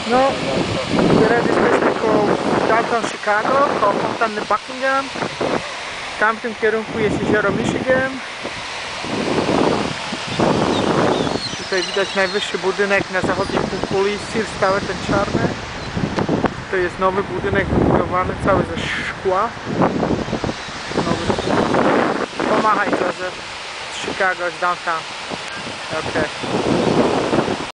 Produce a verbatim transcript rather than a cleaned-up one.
No, teraz jesteśmy koło downtown Chicago, koło fontanny Buckingham. W tamtym kierunku jest jezioro Michigan. Tutaj widać najwyższy budynek na zachodniej półkuli, Sears Tower, ten czarny. To jest nowy budynek wybudowany cały ze szkła. Nowy. Pomachaj, Joseph. Chicago is downtown. Okay.